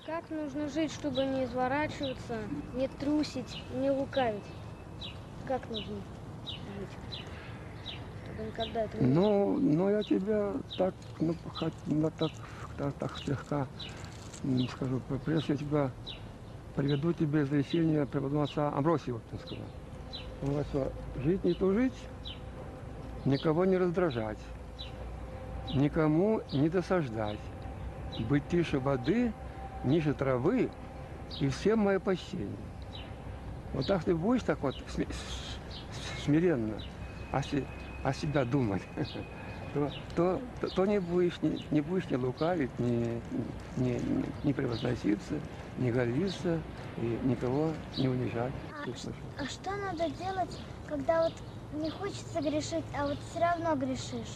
Как нужно жить, чтобы не изворачиваться, не трусить, не лукавить? Как нужно жить, чтобы никогда этого не было? Ну, я тебя так, так слегка скажу. Прежде я тебя приведу тебе изречение преподобного отца Амвросия Воткинского. Он говорит, что жить не тужить, никого не раздражать, никому не досаждать, быть тише воды, ниже травы и всем мое почтение. Вот так ты будешь так вот смиренно о себя думать, то не будешь не лукавить, не превозноситься, не гордиться и никого не унижать. А что надо делать, когда вот не хочется грешить, а вот все равно грешишь?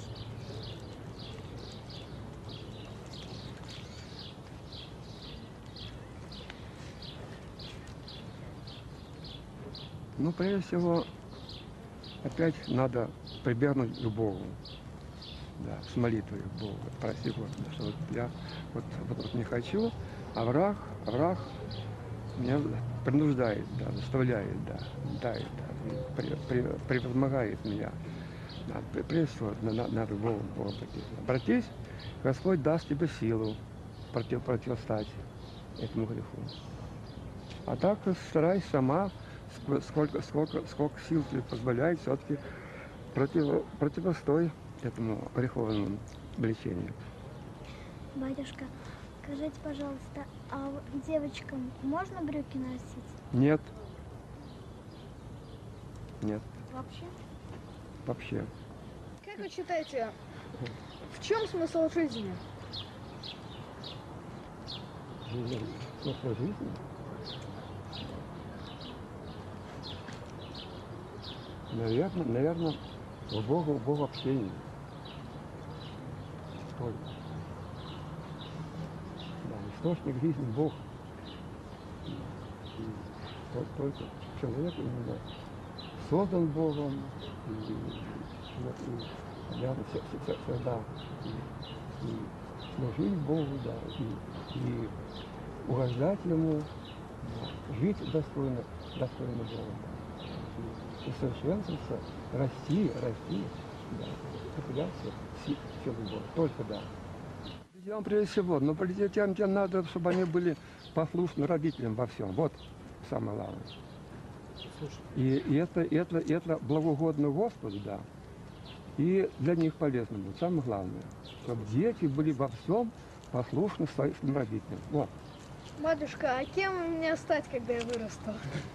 Ну, прежде всего, опять надо прибегнуть к Богу, да, с молитвой к Богу, проси Господа, что вот я вот не хочу, а враг меня принуждает, да, заставляет, да, превозмогает меня. Да, прежде всего, надо к Богу обратись, Господь даст тебе силу противостать этому греху. А так старайся сама, сколько сил тебе позволяет, все-таки противостой этому греховному влечению. Батюшка, скажите, пожалуйста, а девочкам можно брюки носить? Нет. Нет. Вообще? Вообще. Как вы считаете, в чем смысл жизни? Смысл жизни? Наверное, в Богу общении. Только. Да, источник жизни Бог. И только человек именно создан Богом, и всегда и служить Богу, да, и угождать Ему, да, жить достойно Бога. И совершенствоваться, расти, да, укрепляться силой Бога. Только да. Детям прежде всего, но детям надо, чтобы они были послушны родителям во всем. Вот самое главное. И это благоугодно Господу, да. И для них полезно будет. Самое главное, чтобы дети были во всем послушны своим родителям. Вот. Матушка, а кем мне стать, когда я вырасту?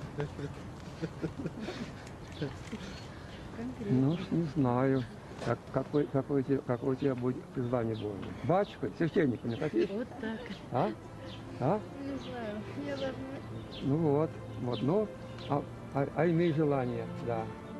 Ну, не знаю, какое у тебя будет призвание Божие. Батюшка, священником не хотите? Вот так. А? Не знаю, я даже... Ну вот, ну, а имей желание, да.